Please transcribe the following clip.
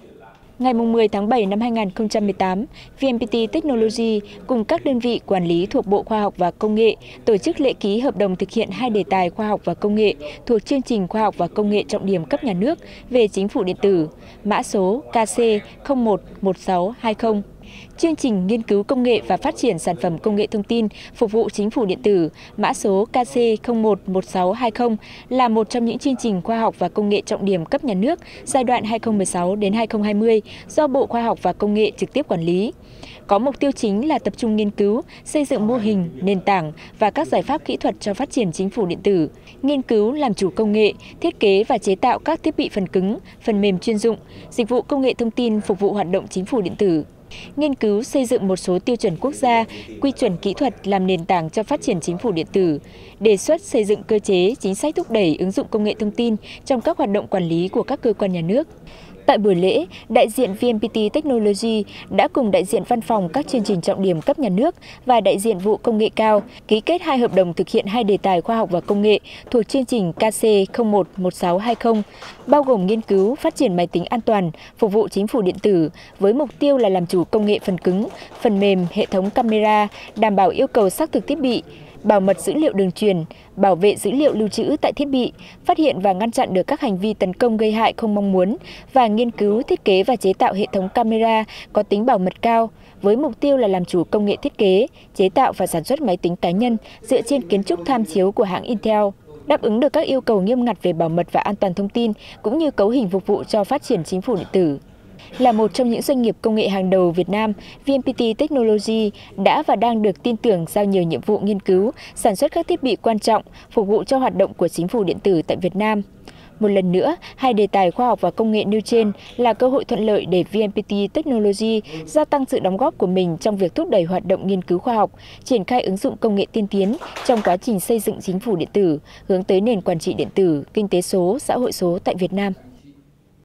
Ngày 10 tháng 7 năm 2018, VNPT Technology cùng các đơn vị quản lý thuộc Bộ Khoa học và Công nghệ tổ chức lễ ký hợp đồng thực hiện 2 đề tài khoa học và công nghệ thuộc chương trình khoa học và công nghệ trọng điểm cấp nhà nước về chính phủ điện tử, mã số KC011620. Chương trình nghiên cứu công nghệ và phát triển sản phẩm công nghệ thông tin phục vụ chính phủ điện tử, mã số KC011620 là một trong những chương trình khoa học và công nghệ trọng điểm cấp nhà nước giai đoạn 2016 đến 2020 do Bộ Khoa học và Công nghệ trực tiếp quản lý. Có mục tiêu chính là tập trung nghiên cứu, xây dựng mô hình, nền tảng và các giải pháp kỹ thuật cho phát triển chính phủ điện tử, nghiên cứu làm chủ công nghệ, thiết kế và chế tạo các thiết bị phần cứng, phần mềm chuyên dụng, dịch vụ công nghệ thông tin phục vụ hoạt động chính phủ điện tử. Nghiên cứu xây dựng một số tiêu chuẩn quốc gia, quy chuẩn kỹ thuật làm nền tảng cho phát triển chính phủ điện tử, đề xuất xây dựng cơ chế, chính sách thúc đẩy ứng dụng công nghệ thông tin trong các hoạt động quản lý của các cơ quan nhà nước. Tại buổi lễ, đại diện VNPT Technology đã cùng đại diện văn phòng các chương trình trọng điểm cấp nhà nước và đại diện vụ công nghệ cao ký kết 2 hợp đồng thực hiện 2 đề tài khoa học và công nghệ thuộc chương trình KC011620, bao gồm nghiên cứu phát triển máy tính an toàn, phục vụ chính phủ điện tử với mục tiêu là làm chủ công nghệ phần cứng, phần mềm, hệ thống camera, đảm bảo yêu cầu xác thực thiết bị, bảo mật dữ liệu đường truyền, bảo vệ dữ liệu lưu trữ tại thiết bị, phát hiện và ngăn chặn được các hành vi tấn công gây hại không mong muốn và nghiên cứu, thiết kế và chế tạo hệ thống camera có tính bảo mật cao với mục tiêu là làm chủ công nghệ thiết kế, chế tạo và sản xuất máy tính cá nhân dựa trên kiến trúc tham chiếu của hãng Intel, đáp ứng được các yêu cầu nghiêm ngặt về bảo mật và an toàn thông tin cũng như cấu hình phục vụ cho phát triển chính phủ điện tử. Là một trong những doanh nghiệp công nghệ hàng đầu Việt Nam, VNPT Technology đã và đang được tin tưởng giao nhiều nhiệm vụ nghiên cứu, sản xuất các thiết bị quan trọng phục vụ cho hoạt động của chính phủ điện tử tại Việt Nam. Một lần nữa, 2 đề tài khoa học và công nghệ nêu trên là cơ hội thuận lợi để VNPT Technology gia tăng sự đóng góp của mình trong việc thúc đẩy hoạt động nghiên cứu khoa học, triển khai ứng dụng công nghệ tiên tiến trong quá trình xây dựng chính phủ điện tử, hướng tới nền quản trị điện tử, kinh tế số, xã hội số tại Việt Nam.